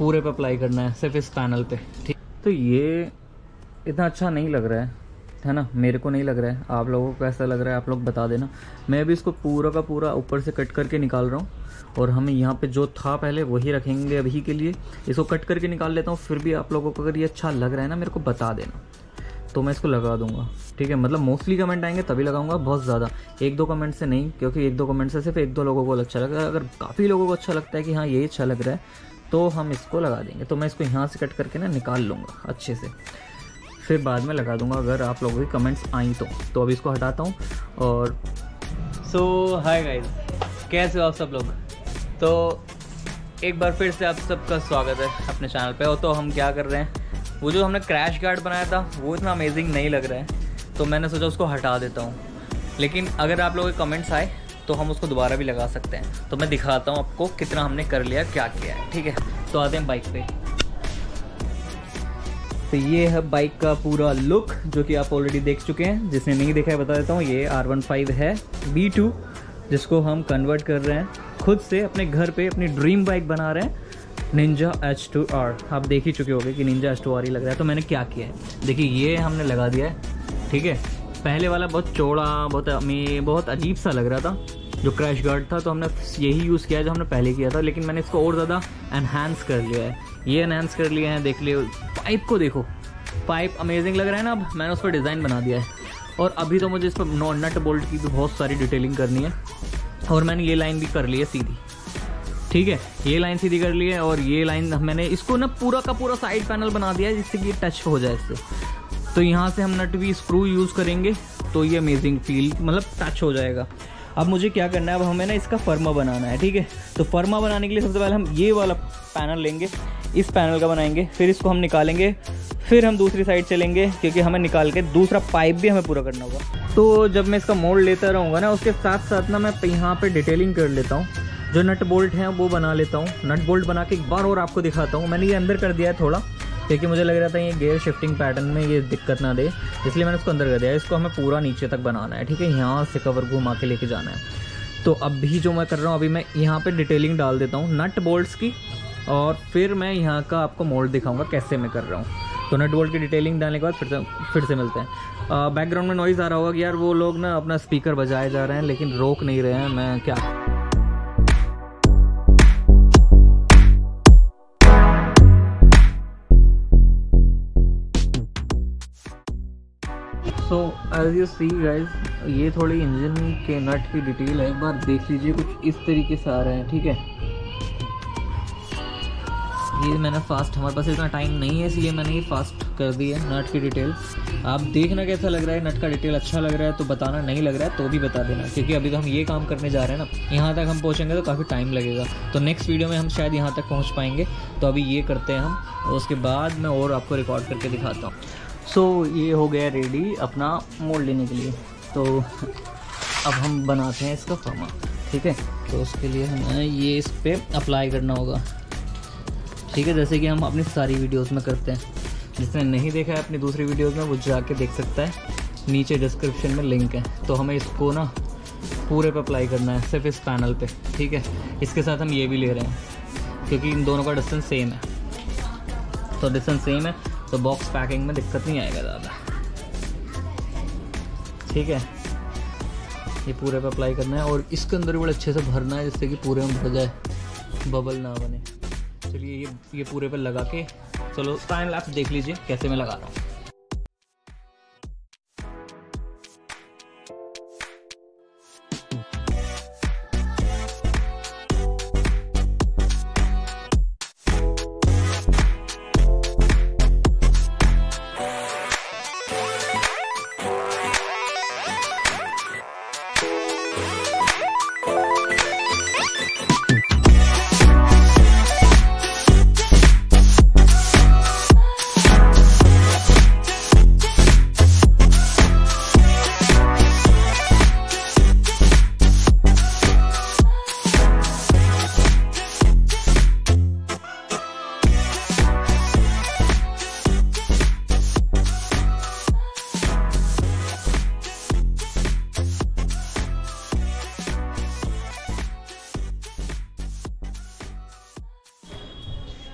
पूरे पे अप्लाई करना है, सिर्फ इस पैनल पे, ठीक। तो ये इतना अच्छा नहीं लग रहा है ना, मेरे को नहीं लग रहा है। आप लोगों को कैसा लग रहा है आप लोग बता देना। मैं भी इसको पूरा का पूरा ऊपर से कट करके निकाल रहा हूँ, और हमें यहाँ पे जो था पहले वही रखेंगे अभी के लिए। इसको कट करके निकाल लेता हूँ, फिर भी आप लोगों को अगर ये अच्छा लग रहा है ना मेरे को बता देना, तो मैं इसको लगा दूंगा, ठीक है। मतलब मोस्टली कमेंट आएंगे तभी लगाऊंगा, बहुत ज़्यादा 1-2 कमेंट से नहीं, क्योंकि 1-2 कमेंट से सिर्फ 1-2 लोगों को अच्छा लगा। अगर काफ़ी लोगों को अच्छा लगता है कि हाँ ये अच्छा लग रहा है तो हम इसको लगा देंगे। तो मैं इसको यहाँ से कट करके ना निकाल लूँगा अच्छे से, फिर बाद में लगा दूंगा अगर आप लोगों की कमेंट्स आई तो अभी इसको हटाता हूँ। और सो हाय गाइस, कैसे हो आप सब लोग। तो एक बार फिर से आप सबका स्वागत है अपने चैनल पे। और तो हम क्या कर रहे हैं, वो जो हमने क्रैश गार्ड बनाया था वो इतना अमेजिंग नहीं लग रहा है, तो मैंने सोचा उसको हटा देता हूँ। लेकिन अगर आप लोगों के कमेंट्स आए तो हम उसको दोबारा भी लगा सकते हैं। तो मैं दिखाता हूँ आपको कितना हमने कर लिया, क्या किया है, ठीक है। तो आते हैं बाइक पे। तो ये है बाइक का पूरा लुक, जो कि आप ऑलरेडी देख चुके हैं। जिसने नहीं देखा है बता देता हूँ, ये R15 है B2, जिसको हम कन्वर्ट कर रहे हैं खुद से अपने घर पे, अपनी ड्रीम बाइक बना रहे हैं, निंजा H2R। आप देख ही चुके होंगे कि निंजा H2R ही लग रहा है। तो मैंने क्या किया है, देखिए ये हमने लगा दिया है, ठीक है। पहले वाला बहुत चौड़ा, बहुत अजीब सा लग रहा था जो क्रैश गार्ड था, तो हमने यही यूज़ किया जो हमने पहले किया था। लेकिन मैंने इसको और ज़्यादा एनहांस कर लिया है, ये एनहांस कर लिया है। देख लियो पाइप को, देखो पाइप अमेजिंग लग रहा है ना। अब मैंने उस पर डिज़ाइन बना दिया है, और अभी तो मुझे इस पर नट बोल्ट की भी बहुत सारी डिटेलिंग करनी है। और मैंने ये लाइन भी कर ली है सीधी, ठीक है, ये लाइन सीधी कर ली है। और ये लाइन मैंने इसको ना पूरा का पूरा साइड पैनल बना दिया है, जिससे कि ये टच हो जाए इससे। तो यहाँ से हम नट भी स्क्रू यूज़ करेंगे, तो ये अमेजिंग फील मतलब टच हो जाएगा। अब मुझे क्या करना है, अब हमें ना इसका फर्मा बनाना है, ठीक है। तो फर्मा बनाने के लिए सबसे पहले हम ये वाला पैनल लेंगे, इस पैनल का बनाएंगे, फिर इसको हम निकालेंगे, फिर हम दूसरी साइड चलेंगे, क्योंकि हमें निकाल के दूसरा पाइप भी हमें पूरा करना होगा। तो जब मैं इसका मोल्ड लेता रहूँगा ना, उसके साथ साथ ना मैं यहाँ पे डिटेलिंग कर लेता हूँ, जो नट बोल्ट हैं वो बना लेता हूँ। नट बोल्ट बना के एक बार और आपको दिखाता हूँ। मैंने ये अंदर कर दिया है थोड़ा, क्योंकि मुझे लग रहा था ये गेयर शिफ्टिंग पैटर्न में ये दिक्कत ना दे, इसलिए मैंने उसको अंदर कर दिया है। इसको हमें पूरा नीचे तक बनाना है, ठीक है, यहाँ से कवर घुमा के लेके जाना है। तो अभी जो मैं कर रहा हूँ, अभी मैं यहाँ पे डिटेलिंग डाल देता हूँ नट बोल्ट्स की, और फिर मैं यहाँ का आपको मोल्ड दिखाऊंगा कैसे मैं कर रहा हूँ। तो नट बोल्ट की डिटेलिंग डालने के बाद फिर से मिलते हैं। बैकग्राउंड में नॉइज़ आ रहा होगा कि यार वो लोग ना अपना स्पीकर बजाए जा रहे हैं, लेकिन रोक नहीं रहे हैं, मैं क्या। So as you see guys, ये थोड़ी इंजन के नट की डिटेल है, एक बार देख लीजिए, कुछ इस तरीके से आ रहे हैं, ठीक है। ये मैंने फास्ट, हमारे पास इतना टाइम नहीं है इसलिए मैंने ये फास्ट कर दी है नट की डिटेल। आप देखना कैसा लग रहा है, नट का डिटेल अच्छा लग रहा है तो बताना, नहीं लग रहा है तो भी बता देना, क्योंकि अभी तो हम ये काम करने जा रहे हैं ना। यहाँ तक हम पहुँचेंगे तो काफ़ी टाइम लगेगा, तो नेक्स्ट वीडियो में हम शायद यहाँ तक पहुँच पाएंगे। तो अभी ये करते हैं हम, और उसके बाद मैं और आपको रिकॉर्ड करके दिखाता हूँ। सो ये हो गया रेडी अपना मोल्ड लेने के लिए। तो अब हम बनाते हैं इसका फर्मा, ठीक है। तो उसके लिए हमें ये इस पर अप्लाई करना होगा, ठीक है, जैसे कि हम अपनी सारी वीडियोस में करते हैं। जिसने नहीं देखा है अपनी दूसरी वीडियोस में, वो जाके देख सकता है, नीचे डिस्क्रिप्शन में लिंक है। तो हमें इसको ना पूरे पे अप्लाई करना है, सिर्फ इस पैनल पे, ठीक है। इसके साथ हम ये भी ले रहे हैं, क्योंकि इन दोनों का डिस्टेंस सेम है। तो डिस्टेंस सेम है तो बॉक्स पैकिंग में दिक्कत नहीं आएगा ज़्यादा, ठीक है। ये पूरे पे अप्लाई करना है, और इसके अंदर भी बड़े अच्छे से भरना है, जिससे कि पूरे में भर जाए, बबल ना बने। चलिए ये पूरे पे लगा के, चलो टाइम लैप्स देख लीजिए कैसे मैं लगा रहा हूँ।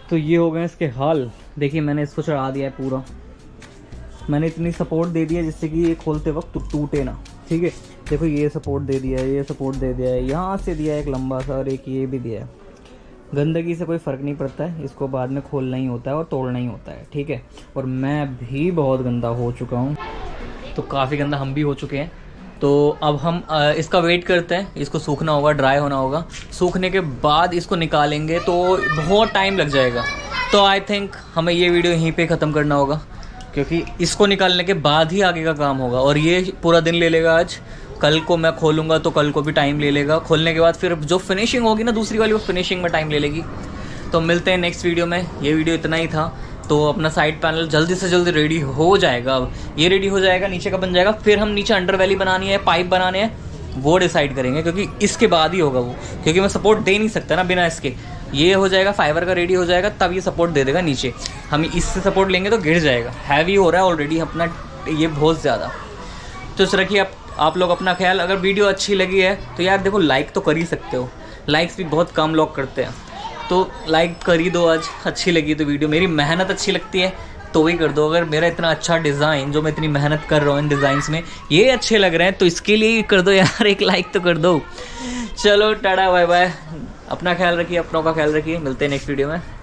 तो ये हो गए इसके हाल। देखिए मैंने इसको चढ़ा दिया है पूरा, मैंने इतनी सपोर्ट दे दिया जिससे कि ये खोलते वक्त टूटे ना, ठीक है। देखो ये सपोर्ट दे दिया है, ये सपोर्ट दे दिया है, यहाँ से दिया है एक लंबा सा, और एक ये भी दिया है। गंदगी से कोई फ़र्क नहीं पड़ता है, इसको बाद में खोलना ही होता है और तोड़ना ही होता है, ठीक है। और मैं भी बहुत गंदा हो चुका हूँ, तो काफ़ी गंदा हम भी हो चुके हैं। तो अब हम इसका वेट करते हैं, इसको सूखना होगा, ड्राई होना होगा। सूखने के बाद इसको निकालेंगे तो बहुत टाइम लग जाएगा। तो आई थिंक हमें ये वीडियो यहीं पे ख़त्म करना होगा, क्योंकि इसको निकालने के बाद ही आगे का काम होगा। और ये पूरा दिन ले लेगा आज, कल को मैं खोलूँगा तो कल को भी टाइम ले लेगा। खोलने के बाद फिर जो फिनिशिंग होगी ना दूसरी वाली, वो फिनिशिंग में टाइम ले लेगी। तो मिलते हैं नेक्स्ट वीडियो में। ये वीडियो इतना ही था। तो अपना साइड पैनल जल्दी से जल्दी रेडी हो जाएगा। अब ये रेडी हो जाएगा, नीचे का बन जाएगा, फिर हम नीचे अंडरवैली बनानी है, पाइप बनाने हैं, वो डिसाइड करेंगे, क्योंकि इसके बाद ही होगा वो, क्योंकि मैं सपोर्ट दे नहीं सकता ना बिना इसके। ये हो जाएगा, फाइबर का रेडी हो जाएगा, तब ये सपोर्ट दे देगा नीचे। हम इससे सपोर्ट लेंगे तो गिर जाएगा, हैवी हो रहा है ऑलरेडी अपना ये बहुत ज़्यादा। तो इस रखिए आप लोग अपना ख्याल। अगर वीडियो अच्छी लगी है तो यार देखो लाइक तो कर ही सकते हो, लाइक्स भी बहुत कम लोग करते हैं, तो लाइक कर ही दो आज। अच्छी लगी तो वीडियो, मेरी मेहनत अच्छी लगती है तो ही कर दो। अगर मेरा इतना अच्छा डिज़ाइन जो मैं इतनी मेहनत कर रहा हूँ इन डिज़ाइंस में, ये अच्छे लग रहे हैं तो इसके लिए ही कर दो यार, एक लाइक तो कर दो। चलो टाटा बाय बाय, अपना ख्याल रखिए, अपनों का ख्याल रखिए, मिलते हैं नेक्स्ट वीडियो में।